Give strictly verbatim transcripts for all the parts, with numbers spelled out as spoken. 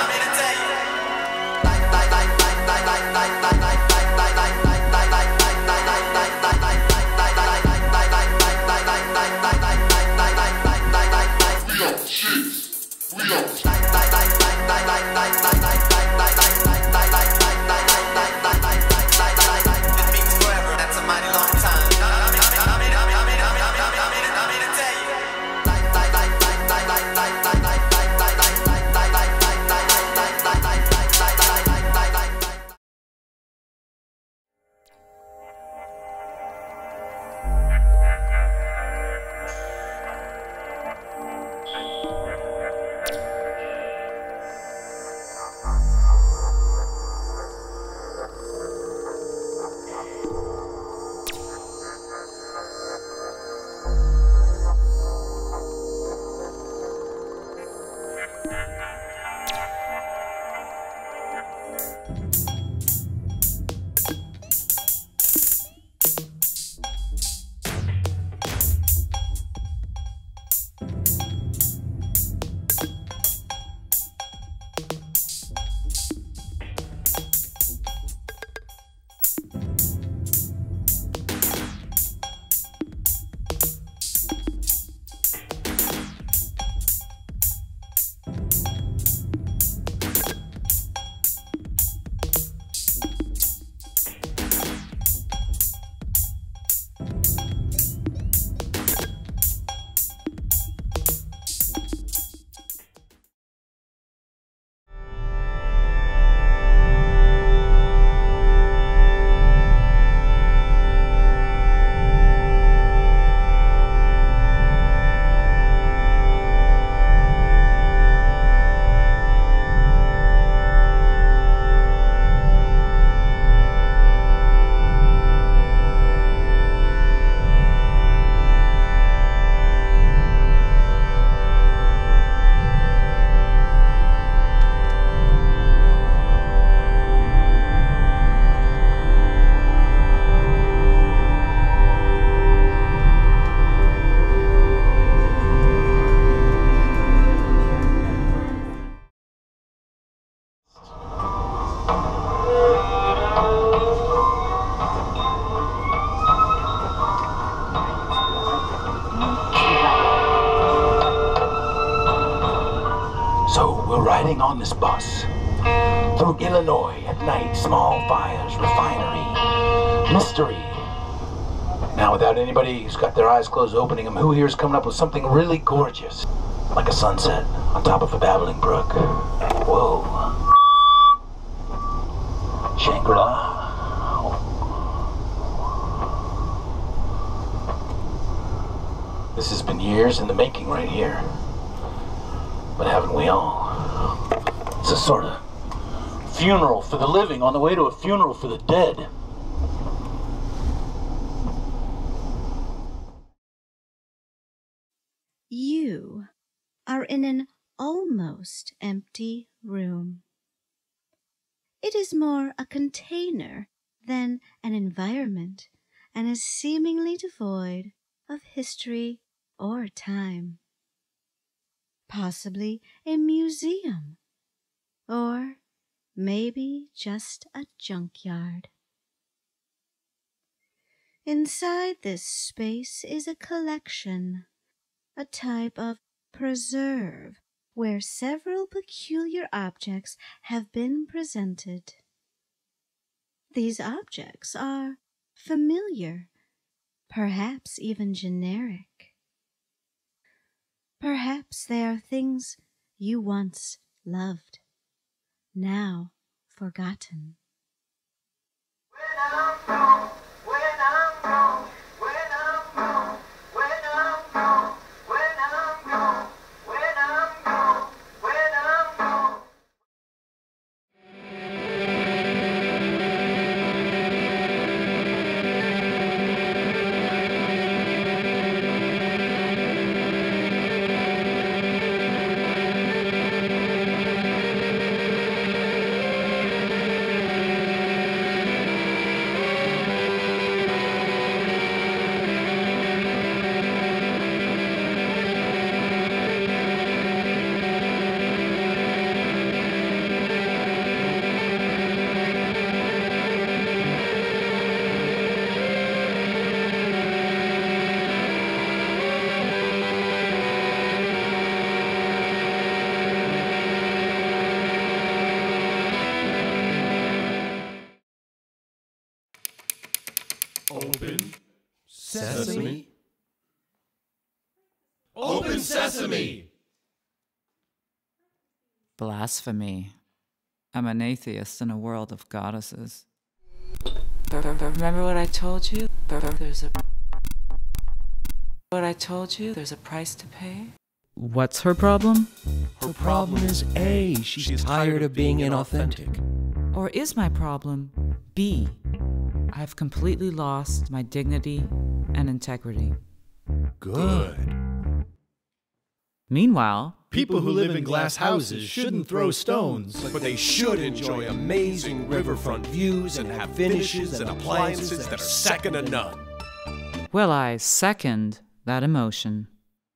riding on this bus through Illinois at night. Small fires, refinery, mystery. Now, without anybody who's got their eyes closed opening them, who here is coming up with something really gorgeous, like a sunset on top of a babbling brook? Whoa. Shangri-La. This has been years in the making right here. But haven't we all? It's a sort of funeral for the living on the way to a funeral for the dead. You are in an almost empty room. It is more a container than an environment, and is seemingly devoid of history or time. Possibly a museum, or maybe just a junkyard. Inside this space is a collection, a type of preserve where several peculiar objects have been presented. These objects are familiar, perhaps even generic. Perhaps they are things you once loved, now forgotten. When I'm gone, when I'm gone, when I'm gone, when I'm gone, when I'm gone, when I'm gone, when I'm gone. Sesame. Open Sesame! Blasphemy. I'm an atheist in a world of goddesses. Remember what I told you? There's a... What I told you? There's a price to pay? What's her problem? Her problem is A. She's tired of being inauthentic. Or is my problem B? I've completely lost my dignity and integrity. Good. Meanwhile, People who live in glass houses shouldn't throw stones, but they should enjoy amazing riverfront views and have finishes and appliances that are second to none. well, I second that emotion.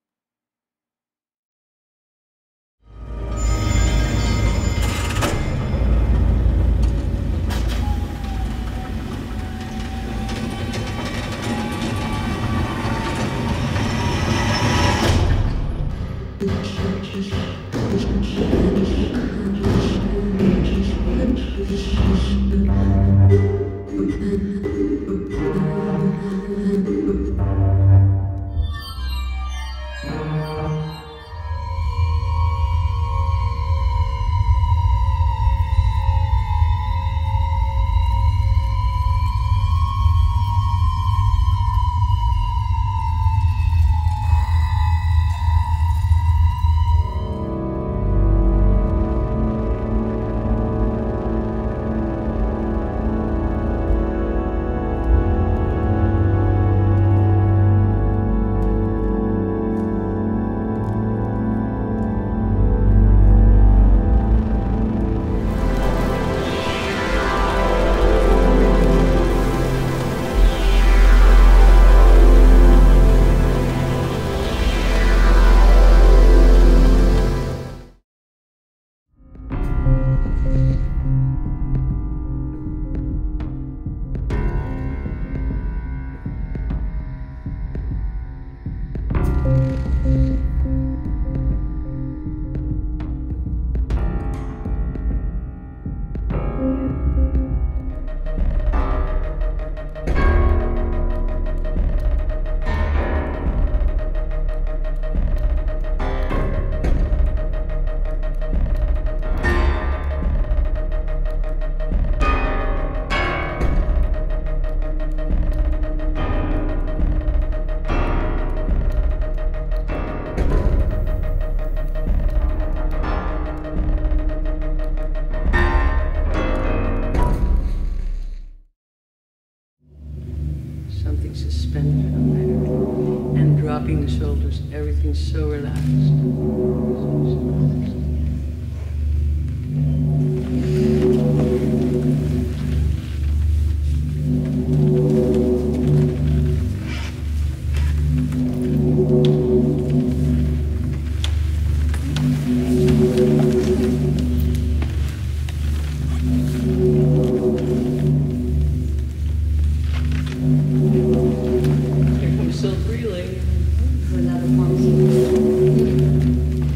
Something suspended on there, and dropping the shoulders, everything's so relaxed. Here comes self-relay. For another pharmacy.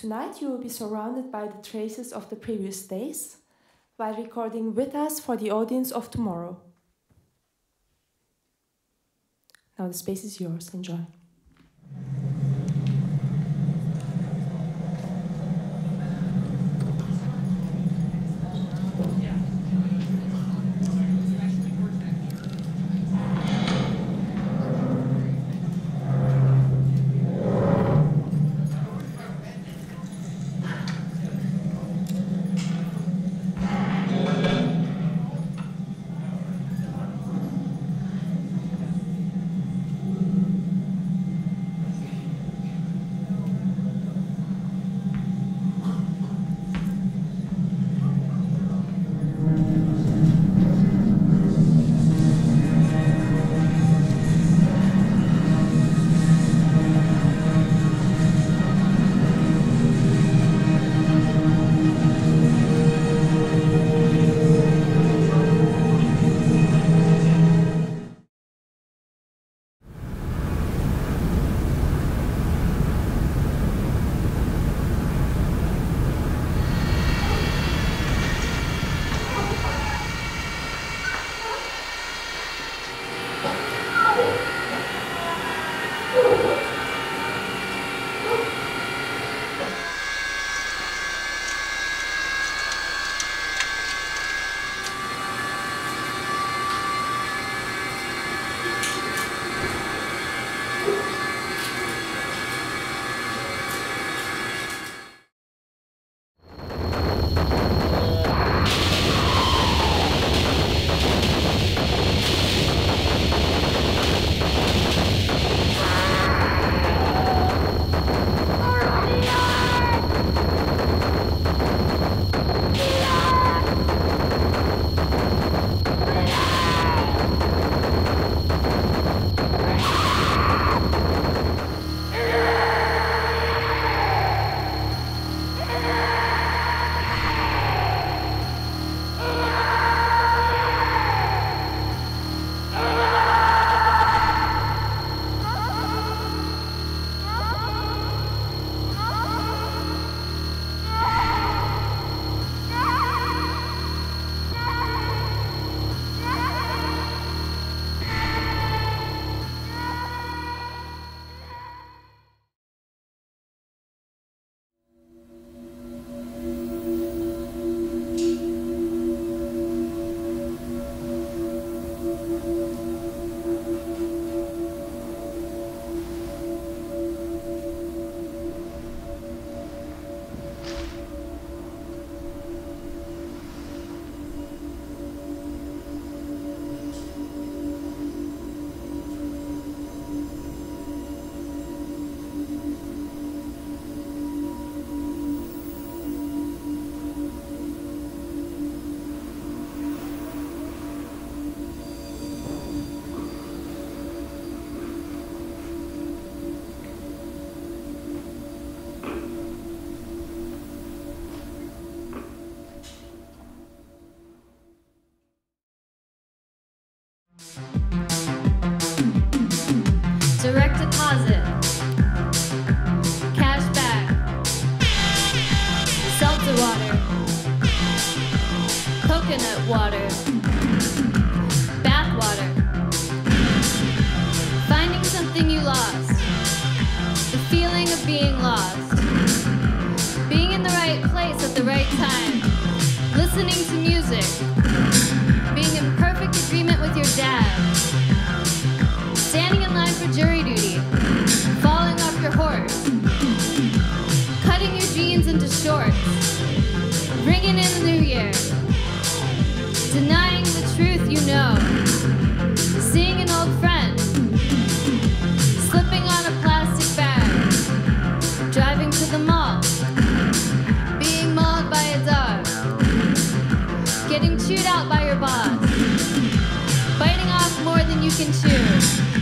Tonight you will be surrounded by the traces of the previous days, while recording with us for the audience of tomorrow. Now the space is yours. Enjoy. Direct deposit, cash back, seltzer water, coconut water, bath water, finding something you lost, the feeling of being lost, being in the right place at the right time, listening to music, being in perfect agreement with your dad, standing in line for jury duty, falling off your horse, cutting your jeans into shorts, ringing in the new year, denying the truth you know, seeing an old friend, slipping on a plastic bag, driving to the mall, being mauled by a dog, getting chewed out by your boss, biting off more than you can chew.